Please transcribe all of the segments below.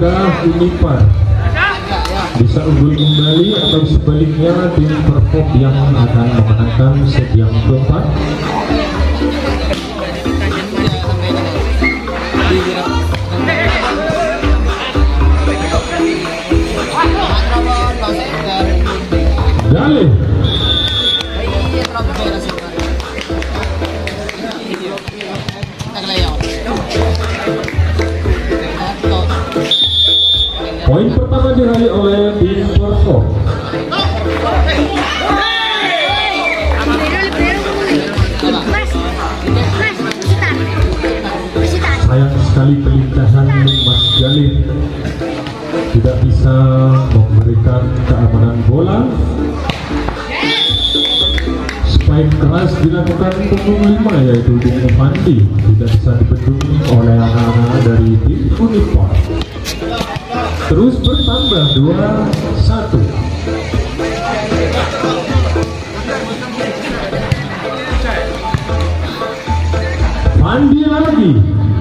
apakah Unipar bisa unggul kembali atau sebaliknya tim Perpop yang akan memenangkan set yang keempat? Dalih poin pertama diraih oleh tim Perpop. Sayang sekali pelintasan Mas Galih tidak bisa memberikan keamanan bola. Spike keras dilakukan punggung 5 yaitu Bung Fandi, tidak bisa dibendung oleh anak-anak dari tim Unipar. Terus bertambah 2-1. Fandi lagi.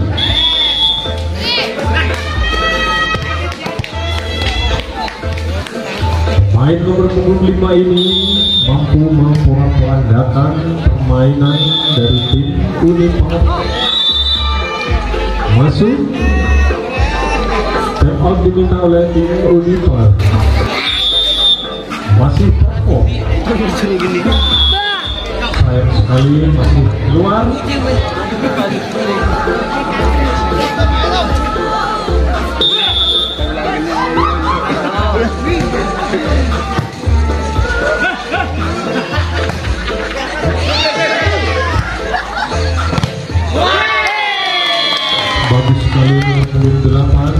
Main nomor punggung 5 ini mampu memporak-porandakan permainan dari tim Unipar. Masuk. Step out diminta oleh tim Unipar. Masih Perpop. Sayang sekali masih keluar. Bagus sekali nomor 8.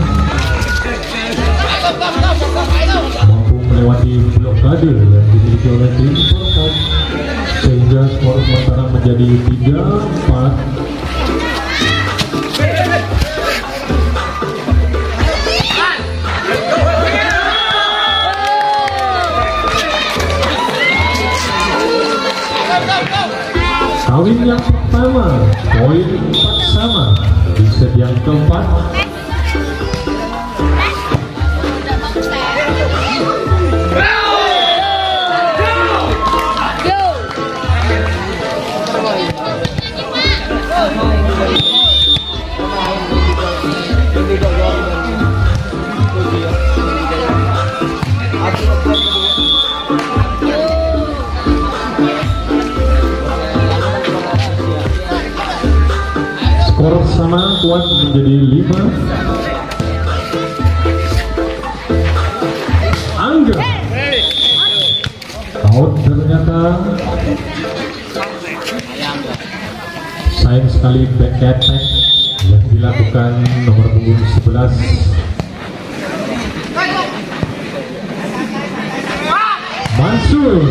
Mampu melewati blokade yang dimiliki oleh tim Perpop sehingga skor sementara menjadi 3-4. Kawin yang pertama, poin 4 sama di set yang keempat. Skor sama kuat menjadi 5. Angga out ternyata. Sayang sekali back attack yang dilakukan nomor punggung 11. Mansur.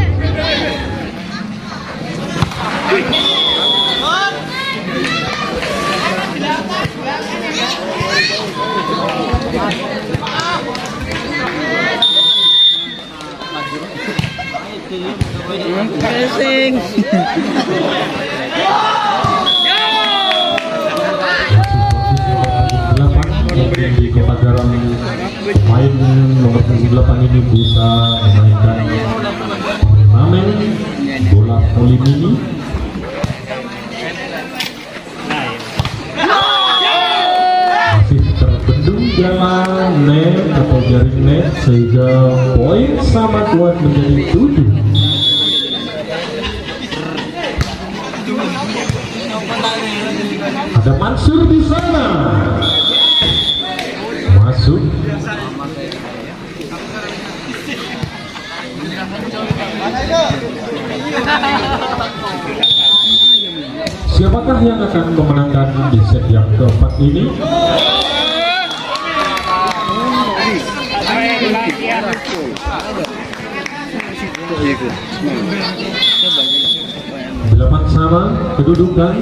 Racing. Di Kota Garam, main nomor 8 ini bisa memainkan turnamen bola voli mini. Masih terbendung dalam net atau jaring net sehingga poin sama kuat menjadi 7. Ada Mansur di sana. Masuk. Siapakah yang akan memenangkan di set yang keempat ini? Delapan sama kedudukan.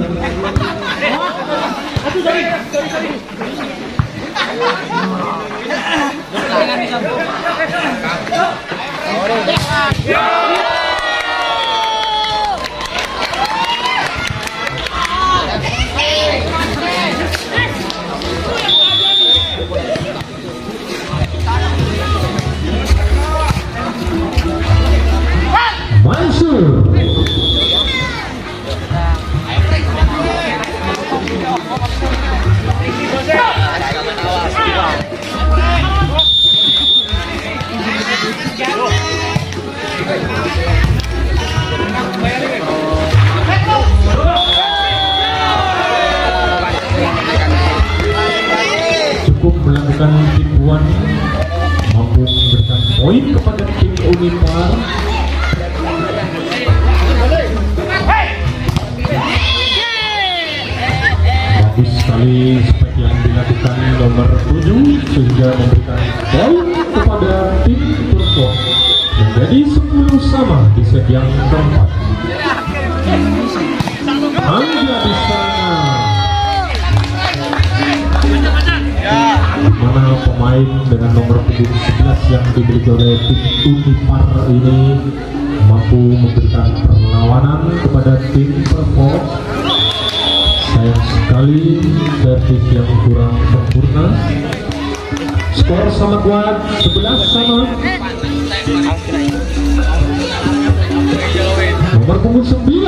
melakukan tipuan, mampu memberikan poin kepada tim Unipar. Bagus sekali spek yang dilakukan nomor 7 sehingga memberikan poin kepada tim Perpon menjadi 10 sama di set yang keempat. Angga di sana, dimana pemain dengan nomor punggung 11 yang dimiliki oleh tim Unipar ini mampu memberikan perlawanan kepada tim Perpon. Sayang sekali servis yang kurang sempurna. Skor sama kuat 11 sama. Nomor punggung 9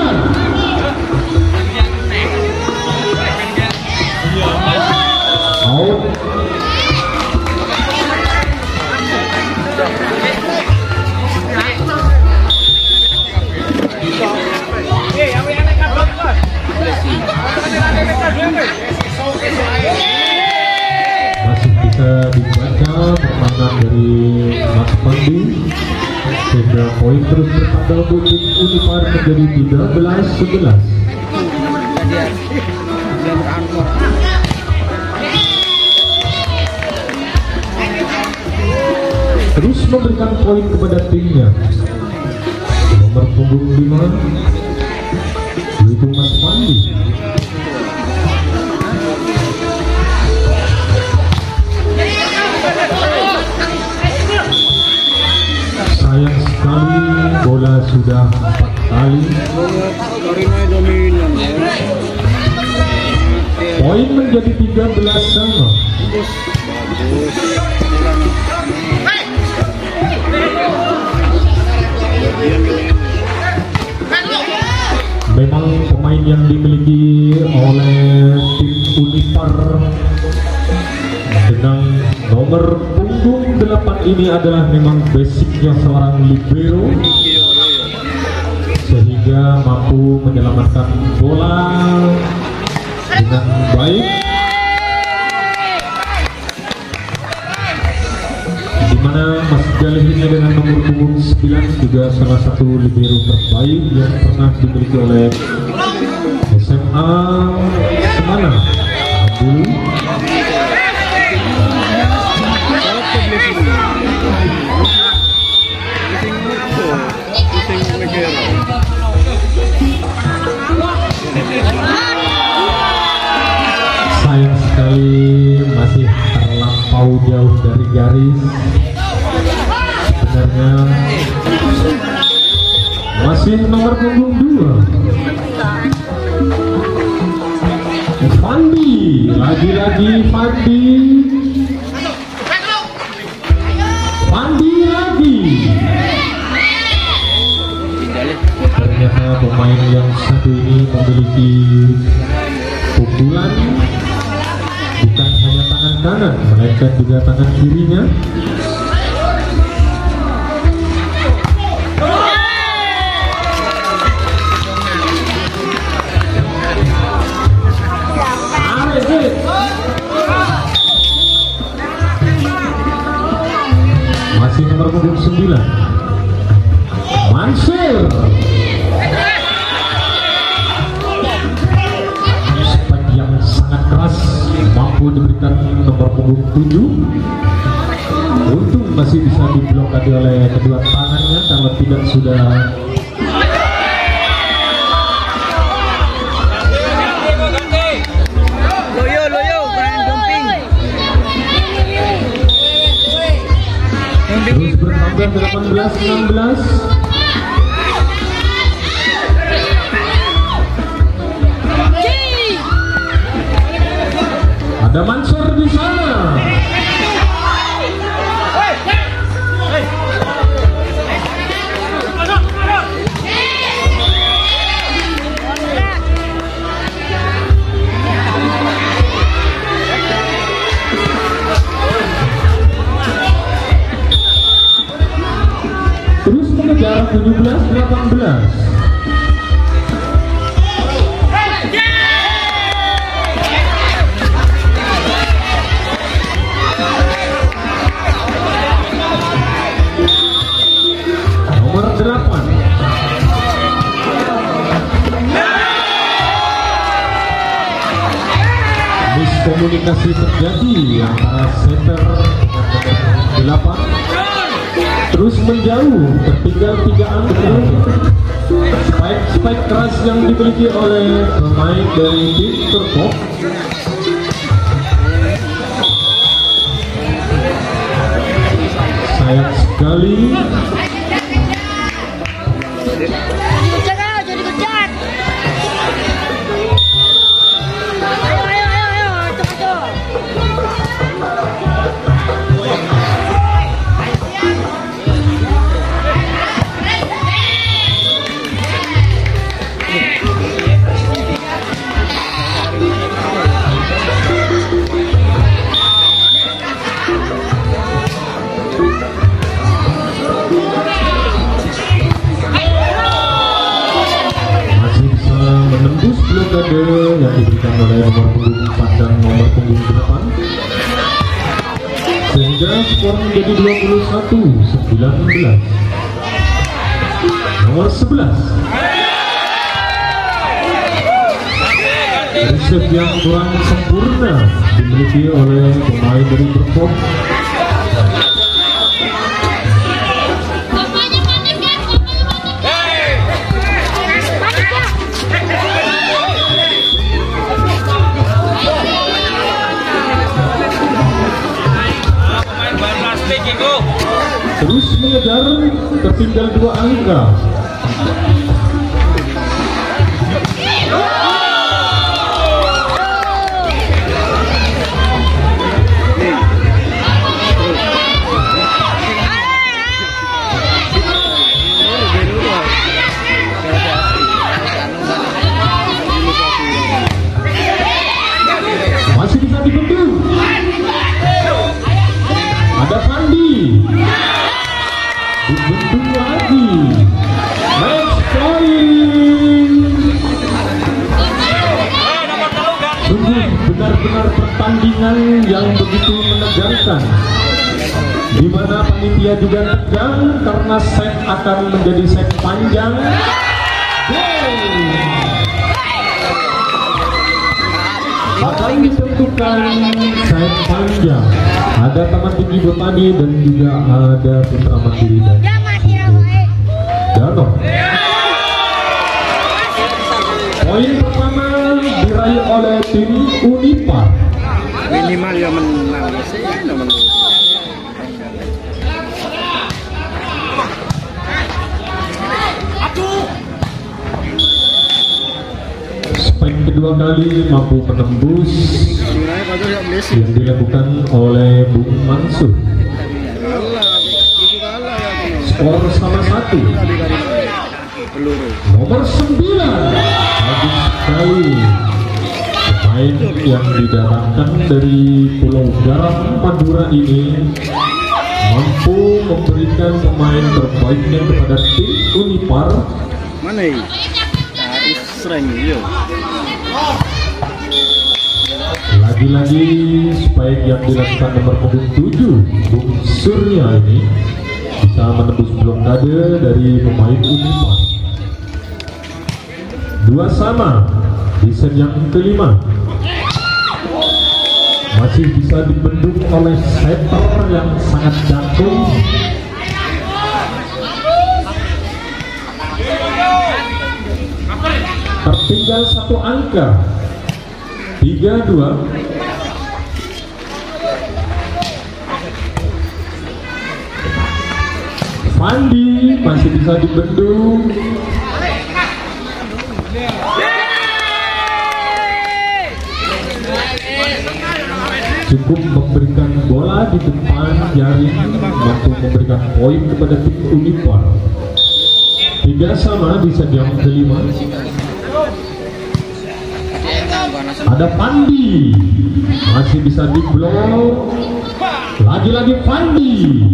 out. Masih bisa dibaca permainan dari Mas Pandi sehingga poin terus bertambah untuk tim Unipar menjadi 13-11. Terus memberikan poin kepada timnya nomor punggung 5 yaitu Mas Pandi. Sayang sekali bola sudah 4 kali. Poin menjadi 13 sama. Memang pemain yang dimiliki oleh tim Unipar dengan nomor punggung 8 ini adalah memang basicnya seorang libero sehingga mampu menyelamatkan bola dengan baik, dimana Mas Galih ini dengan nomor punggung 9 juga salah satu libero terbaik yang pernah dimiliki oleh SMA Semana Abdul. Sayang sekali masih terlampau jauh dari garis. Sebenarnya masih nomor punggung 2 Fandi, lagi-lagi Fandi lagi. Ternyata pemain yang satu ini memiliki pukulan bukan hanya tangan kanan melainkan juga tangan kirinya. Masih nomor punggung 9 Mansur. Spek yang sangat keras mampu diberikan nomor punggung 7. Untung masih bisa diblokade oleh kedua tangannya, kalau tidak sudah terus bertambah 18-16. Ada Mansur di sana. Terus mengejar 17-18. komunikasi terjadi antara setter dengan 8 terus menjauh, tertinggal 3 angka. Spike keras yang dimiliki oleh pemain dari tim Perpop. Sayang sekali. Jadi kejar. Ayo, cepat. Menembus blokade yang diberikan oleh nomor punggung 4 dan nomor punggung 8 sehingga skor menjadi 21-19. Nomor 11 resep yang kurang sempurna dimiliki oleh pemain dari Perpop. Terus mengejar, tertinggal 2 angka. Masih bisa dibendung. Ada Fandi. Dibendung lagi. Match point. Sungguh benar-benar pertandingan yang begitu menegangkan, di mana panitia juga tegang karena set akan menjadi set panjang. Akan ditentukan set panjang. Ada Taman Tinggi Botani dan juga ada Putra Mandiri dan Danau. Poin pertama diraih oleh tim Unipar. Minimal yang menang sih nomor. Spike kedua kali mampu menembus yang dilakukan oleh Bung Mansur. Skor sama 1. Nomor 9 bagus sekali. Pemain yang didatangkan dari Pulau Garam Madura ini mampu memberikan pemain terbaiknya kepada tim Unipar. Mana ini? Lagi-lagi spike yang dilakukan nomor punggung 7 Bung Surya ini bisa menembus blokade dari pemain Unipar. 2 sama di set yang kelima. Masih bisa dibendung oleh setter yang sangat jago. Tertinggal 1 angka. 3-2. Fandi masih bisa dibendung. Cukup memberikan bola di depan jaring, mampu memberikan poin kepada tim Unipar. 3 sama di set yang kelima. Ada Fandi masih bisa diblok. Lagi-lagi Fandi.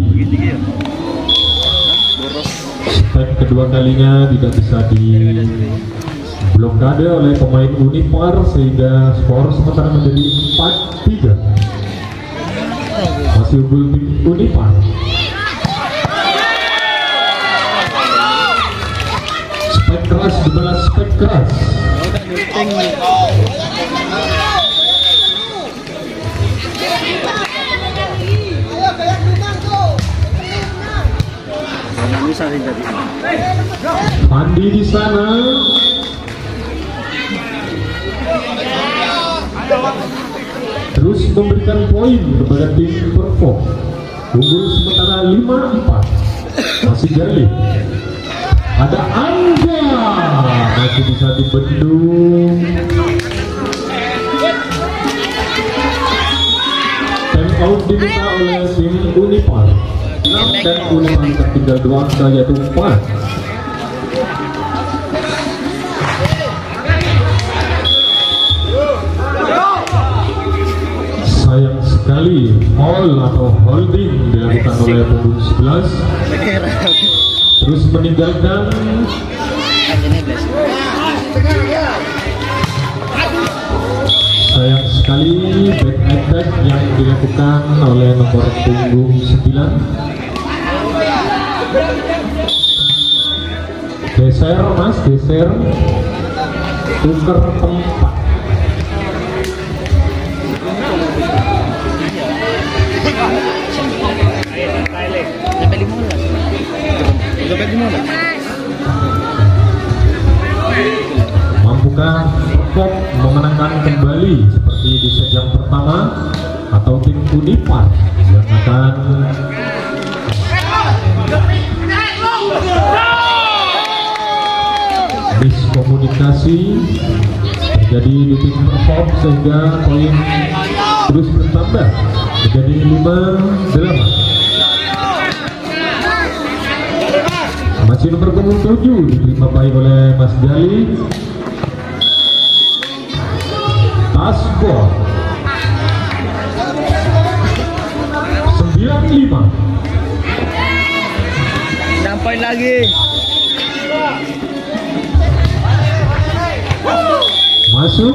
Spike kedua kalinya tidak bisa diblokade oleh pemain Unipar sehingga skor sementara menjadi 4-3. Masih unggul tim Unipar. Spike keras dibalas spike keras. Sari tadi. Pandi di sana. Terus memberikan poin kepada tim Perform. Unggul sementara 5-4. Masih Gali. Ada Angga, masih bisa dibendung. Time out diminta oleh tim Unipar. Dan Unipar tertinggal 2 angka yaitu 4. Sayang sekali foul atau holding dilakukan oleh punggung 11. Terus meninggalkan sayang sekali back attack yang dilakukan oleh nomor punggung 9. Geser mas, geser, tukar tempat. Mampukah Perform memenangkan kembali seperti di set yang pertama, atau tim Unipar yang akan miskomunikasi terjadi di tim Perform sehingga poin terus bertambah menjadi 5-8. Masih nomor punggung 7 diterima baik oleh Mas Gali. Tasbol 9-5. 6 poin lagi. Masuk.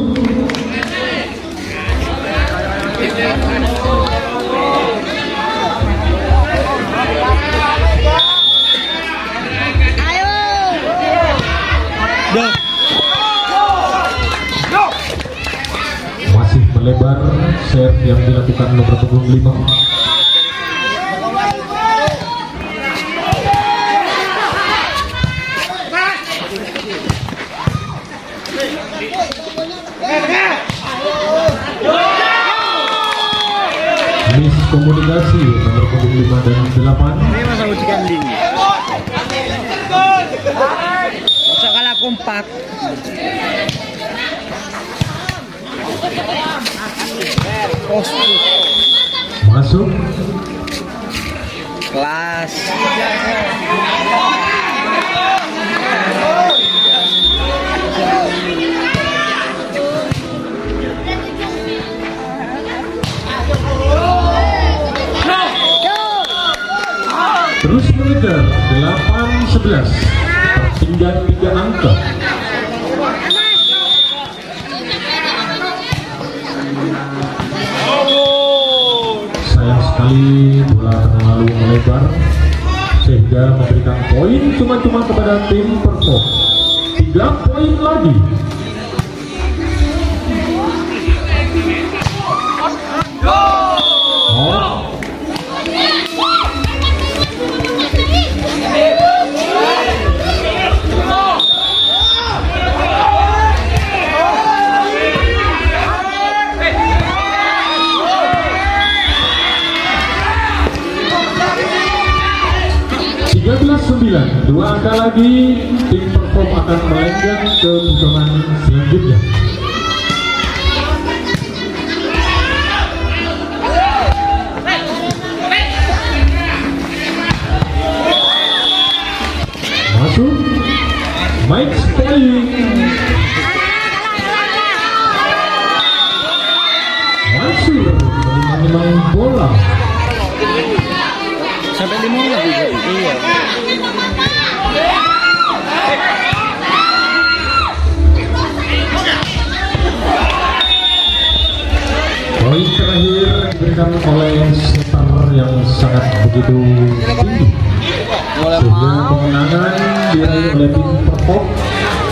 Masih melebar serve yang dilakukan nomor punggung 5. Miskomunikasi nomor punggung 5 dan 8. Ini masa uji kambing. Masa kalah kompak. Masuk. Kelas. Terus mengejar 8-11, tertinggal 3 angka. Sayang sekali bola terlalu melebar sehingga memberikan poin cuma-cuma kepada tim Perform. 3 poin lagi. Dua angka lagi, tim Perform akan melenggang ke putaran selanjutnya. Masuk, Mike point. Masuk, menimang bola. Sampai 5 lagi. Iya. Poin terakhir diberikan oleh setter yang sangat begitu tinggi, sehingga kemenangan diraih oleh tim Perform